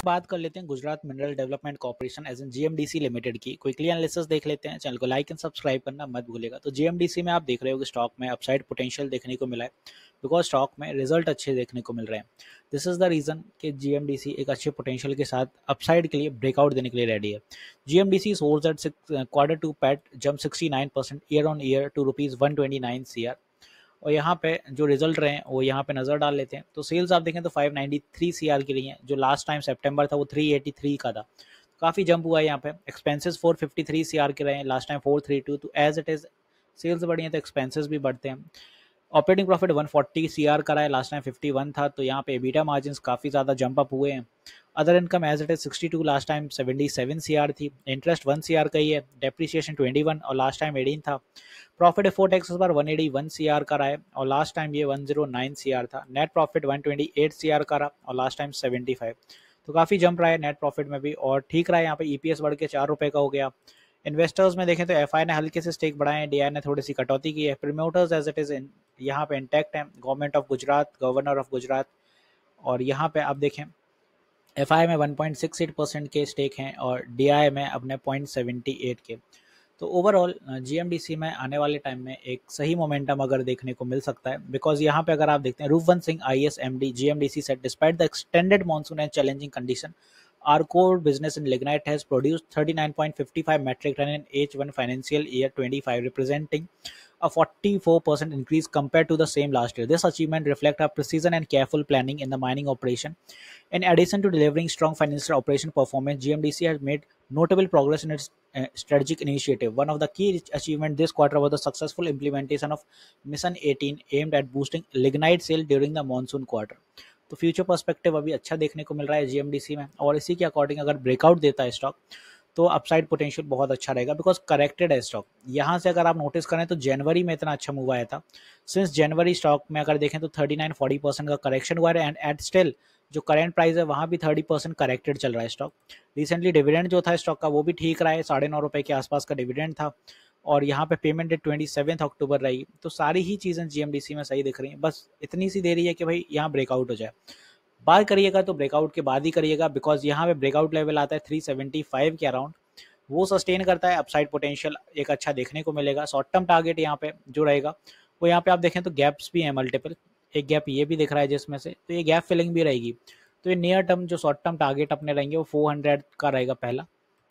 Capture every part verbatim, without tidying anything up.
बात कर लेते हैं Gujarat mineral development corporation as an GMDC limited की क्विकली एनालिसिस देख लेते हैं। चैनल को लाइक एंड सब्सक्राइब करना मत भूलिएगा। तो जीएमडीसी में आप देख रहे हो कि स्टॉक में अपसाइड पोटेंशियल देखने को मिला है बिकॉज स्टॉक में रिजल्ट अच्छे देखने को मिल रहे हैं। दिस इज द रीजन कि जीएमडीसी एक अच्छे पोटेंशियल के साथ अपसाइड के लिए ब्रेकआउट देने के लिए रेडी है। GMDC sales at quarter to PAT jump sixty nine percent year on year to rupees one twenty nine C R. और यहाँ पे जो रिजल्ट रहे हैं वो यहाँ पे नज़र डाल लेते हैं। तो सेल्स आप देखें तो फाइव नाइंटी थ्री सीआर की रही हैं, जो लास्ट टाइम सितंबर था वो थ्री एटी थ्री का था। काफ़ी जंप हुआ है यहाँ पे। Expenses four fifty three CR के रहे हैं, last time four thirty two. तो एज इट इज़ सेल्स बढ़ी हैं तो एक्सपेंसेस भी बढ़ते हैं। Operating profit one forty CR का रहा है, लास्ट टाइम फिफ्टी वन था। तो यहाँ पे एबिटा मार्जिन्स काफ़ी ज़्यादा जंप अप हुए हैं। Other income as it is sixty two, last time seventy seven CR थी। इंटरेस्ट वन सीआर का ही है, डेप्रिसिएशन ट्वेंटी वन और लास्ट टाइम एटीन था। प्रॉफिट बिफोर टैक्स इस बार वन एटी वन सीआर का रहा है और लास्ट टाइम ये वन ओ नाइन सीआर था। Net profit one twenty eight CR का रहा और लास्ट टाइम सेवेंटी फाइव। तो काफ़ी जंप रहा है नेट प्रॉफिट में भी और ठीक रहा है। यहाँ पे ईपीएस बढ़ के चार रुपये का हो गया। इन्वेस्टर्स में देखें तो एफआई ने हल्के से स्टेक बढ़ाए हैं, डीआई ने थोड़ी सी कटौती की है। प्रमोटर्स एज इट इज़ यहाँ पे इंटैक्ट है, government of Gujarat, governor of Gujarat. और यहाँ पे आप देखें एफआई में one point six eight percent के स्टेक हैं और डीआई में अपने पॉइंट सेवेंटी एट के। तो ओवरऑल जीएमडीसी में आने वाले टाइम में एक सही मोमेंटम अगर देखने को मिल सकता है बिकॉज यहाँ पे अगर आप देखते हैं Roopwant Singh IAS MD GMDC said despite the extended monsoon and challenging condition our core business in lignite has produced thirty-nine point five five metric ton in H one financial year twenty-five, representing a forty-four percent increase compared to the same last year. This achievement reflects our precision and careful planning in the mining operation. In addition to delivering strong financial operation performance, G M D C has made notable progress in its uh, strategic initiative. One of the key achievements this quarter was the successful implementation of Mission eighteen, aimed at boosting lignite sale during the monsoon quarter. तो future perspective अभी अच्छा देखने को मिल रहा है GMDC में और इसी के अकॉर्डिंग अगर ब्रेकआउट देता है स्टॉक तो अपसाइड पोटेंशियल बहुत अच्छा रहेगा बिकॉज करेक्टेड है स्टॉक। यहाँ से अगर आप नोटिस करें तो जनवरी में इतना अच्छा मूव आया था। सिंस जनवरी स्टॉक में अगर देखें तो थर्टी नाइन फोर्टी परसेंट का करेक्शन हुआ है एंड एट स्टिल जो करंट प्राइस है वहाँ भी थर्टी परसेंट करेक्टेड चल रहा है स्टॉक। रिसेंटली डिविडेंड जो था स्टॉक का वो भी ठीक रहा है, साढ़े नौ रुपये के आसपास का डिविडेंड था और यहाँ पे payment date twenty seven October रही। तो सारी ही चीज़ें जीएमडीसी में सही दिख रही हैं, बस इतनी सी देरी है कि भाई यहाँ ब्रेकआउट हो जाए। बाय करिएगा तो ब्रेकआउट के बाद ही करिएगा बिकॉज यहाँ पे ब्रेकआउट लेवल आता है थ्री सेवेंटी फाइव के अराउंड, वो सस्टेन करता है। अपसाइड पोटेंशियल एक अच्छा देखने को मिलेगा। शॉर्ट टर्म टारगेट यहाँ पे जो रहेगा वो यहाँ पे आप देखें तो गैप्स भी हैं मल्टीपल, एक गैप ये भी दिख रहा है जिसमें से तो ये गैप फिलिंग भी रहेगी। तो ये नियर टर्म जो शॉर्ट टर्म टारगेट अपने रहेंगे वो फोर हंड्रेड का रहेगा पहला,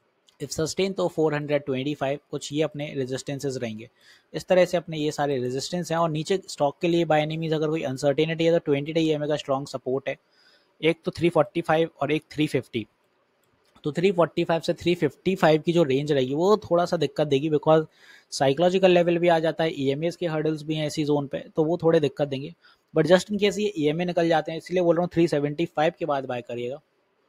इफ सस्टेन तो फोर हंड्रेड ट्वेंटी फाइव, कुछ ये अपने रेजिस्टेंसेस रहेंगे। इस तरह से अपने ये सारे रेजिस्टेंस हैं और नीचे स्टॉक के लिए बाय एनी मींस अगर कोई अनसर्टेनिटी है तो ट्वेंटी डे ईएमए का स्ट्रॉन्ग सपोर्ट है, एक तो थ्री फोर्टी फाइव और एक थ्री फिफ्टी। तो थ्री फोर्टी फाइव से थ्री फिफ्टी फाइव की जो रेंज रहेगी वो थोड़ा सा दिक्कत देगी बिकॉज साइकोलॉजिकल लेवल भी आ जाता है, ईएमएस के हर्डल्स भी हैं इसी जोन पे तो वो थोड़े दिक्कत देंगे। बट जस्ट इन केस ये ईएमए निकल जाते हैं इसलिए बोल रहा हूँ थ्री सेवेंटी फाइव के बाद बाय करिएगा।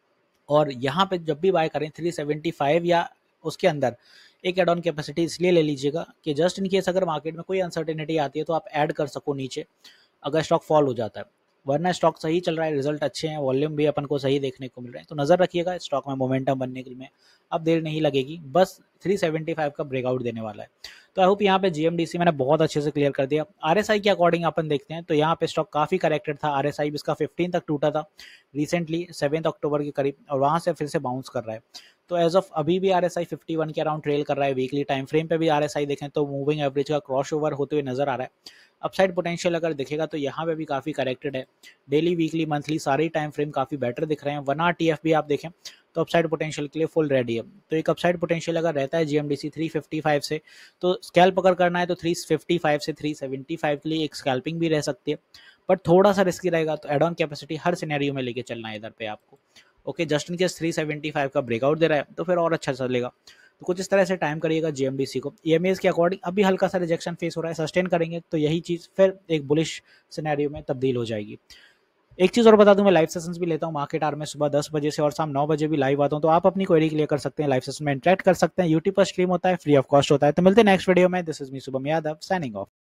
और यहाँ पे जब भी बाय करें थ्री सेवेंटी फाइव या उसके अंदर एक एड ऑन कैपेसिटी इसलिए ले लीजिएगा कि जस्ट इन केस अगर मार्केट में कोई अनसर्टेनिटी आती है तो आप ऐड कर सको नीचे अगर स्टॉक फॉल हो जाता है। वरना स्टॉक सही चल रहा है, रिजल्ट अच्छे हैं, वॉल्यूम भी अपन को सही देखने को मिल रहे हैं। तो नज़र रखिएगा स्टॉक में मोमेंटम बनने के लिए अब देर नहीं लगेगी, बस थ्री सेवेंटी फाइव का ब्रेकआउट देने वाला है। तो आई होप यहाँ पे जीएमडीसी मैंने बहुत अच्छे से क्लियर कर दिया। आरएसआई के अकॉर्डिंग अपन देखते हैं तो यहाँ पे स्टॉक काफ़ी करेक्टेड था। आरएसआई भी इसका फिफ्टीन तक टूटा था रिसेंटली सेवेंथ अक्टूबर के करीब और वहाँ से फिर से बाउंस कर रहा है। तो एज ऑफ अभी भी आरएसआई फिफ्टी वन के अराउंड ट्रेल कर रहा है। वीकली टाइम फ्रेम पे भी आरएसआई देखें तो मूविंग एवरेज का क्रॉस ओवर होते हुए नजर आ रहा है। अपसाइड पोटेंशियल अगर दिखेगा तो यहाँ पे भी काफ़ी करेक्टेड है। डेली वीकली मंथली सारे टाइम फ्रेम काफ़ी बेटर दिख रहे हैं। वन आर टीएफ भी आप देखें तो अपसाइड पोटेंशियल के लिए फुल रेडी है। तो एक अपसाइड पोटेंशियल अगर रहता है जीएमडीसी थ्री फिफ्टी फाइव से तो स्कैल्प अगर करना है तो थ्री फिफ्टी फाइव से थ्री सेवेंटी फाइव के लिए एक स्कैल्पिंग भी रह सकती है, बट थोड़ा सा रिस्की रहेगा। तो एड ऑन कैपेसिटी हर सिनेरियो में लेके चलना है इधर पे आपको। Okay, just in case three seventy five का ब्रेकआउट दे रहा है तो फिर और अच्छा चलेगा। तो कुछ इस तरह से टाइम करिएगा जीएमडीसी को। ईएमएस के अकॉर्डिंग अभी हल्का सा रिजेक्शन फेस हो रहा है, सस्टेन करेंगे तो यही चीज़ फिर एक बुलिश सिनेरियो में तब्दील हो जाएगी। एक चीज़ और बता दूं, मैं लाइव सेशंस भी लेता हूं मार्केट आवर में सुबह दस बजे से और शाम नौ बजे भी लाइव आता हूं। तो आप अपनी क्वेरी क्लियर कर सकते हैं, लाइव सेशन में इंटरेक्ट कर सकते हैं। यूट्यूब पर स्ट्रीम होता है, फ्री ऑफ कॉस्ट होता है। तो मिलते हैं नेक्स्ट वीडियो में। This is me Shubham Yadav signing of.